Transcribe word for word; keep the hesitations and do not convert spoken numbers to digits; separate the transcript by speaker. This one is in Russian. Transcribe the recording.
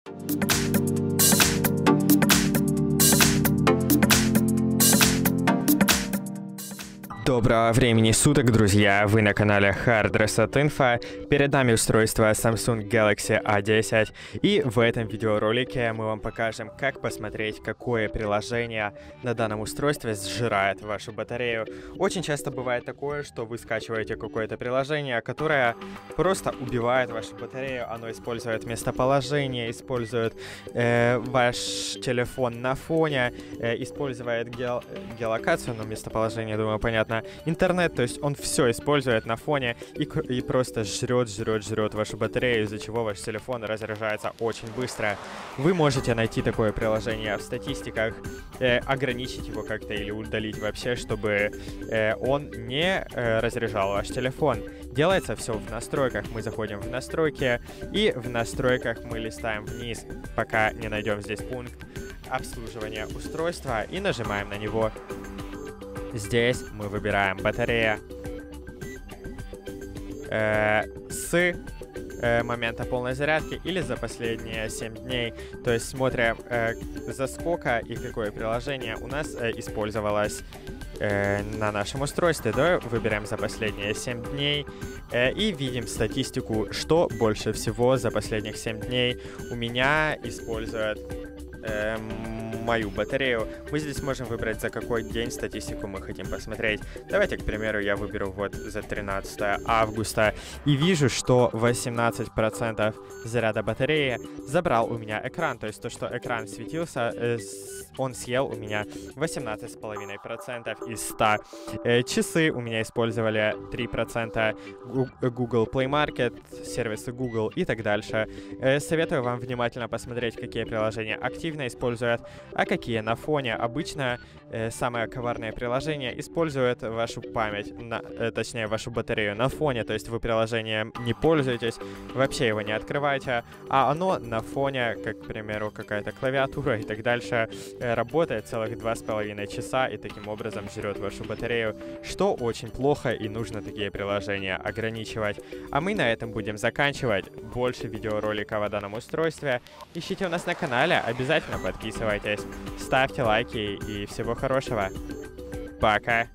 Speaker 1: Доброго времени суток, друзья! Вы на канале Hard Reset Info. Перед нами устройство Samsung Galaxy A десять. И в этом видеоролике мы вам покажем, как посмотреть, какое приложение на данном устройстве сжирает вашу батарею. Очень часто бывает такое, что вы скачиваете какое-то приложение, которое просто убивает вашу батарею. Оно использует местоположение, использует э, ваш телефон на фоне, э, использует гео геолокацию, но местоположение, думаю, понятно. Интернет, то есть он все использует на фоне и, и просто жрет, жрет, жрет вашу батарею, из-за чего ваш телефон разряжается очень быстро. Вы можете найти такое приложение в статистиках, э, ограничить его как-то или удалить вообще, чтобы э, он не э, разряжал ваш телефон. Делается все в настройках. Мы заходим в настройки, и в настройках мы листаем вниз, пока не найдем здесь пункт обслуживания устройства, и нажимаем на него. Здесь мы выбираем батарея э, с э, момента полной зарядки или за последние семь дней. То есть смотрим, э, за сколько и какое приложение у нас э, использовалось э, на нашем устройстве. Да? Выбираем за последние семь дней э, и видим статистику, что больше всего за последних семь дней у меня использует э, мою батарею. Мы здесь можем выбрать, за какой день статистику мы хотим посмотреть. Давайте, к примеру, я выберу вот за тринадцатое августа и вижу, что восемнадцать процентов заряда батареи забрал у меня экран. То есть то, что экран светился, э, он съел у меня восемнадцать целых пять десятых процента из ста. Э, часы у меня использовали три процента, Google Play Market, сервисы Google и так дальше. Э, советую вам внимательно посмотреть, какие приложения активно используют, а какие на фоне. Обычно э, самое коварное приложение использует вашу память, на, э, точнее вашу батарею на фоне, то есть вы приложением не пользуетесь, вообще его не открываете, а оно на фоне, как, к примеру, какая-то клавиатура и так дальше, э, работает целых два с половиной часа и таким образом жрет вашу батарею, что очень плохо, и нужно такие приложения ограничивать. А мы на этом будем заканчивать. Больше видеороликов о данном устройстве ищите у нас на канале, обязательно подписывайтесь. Ставьте лайки и всего хорошего. Пока!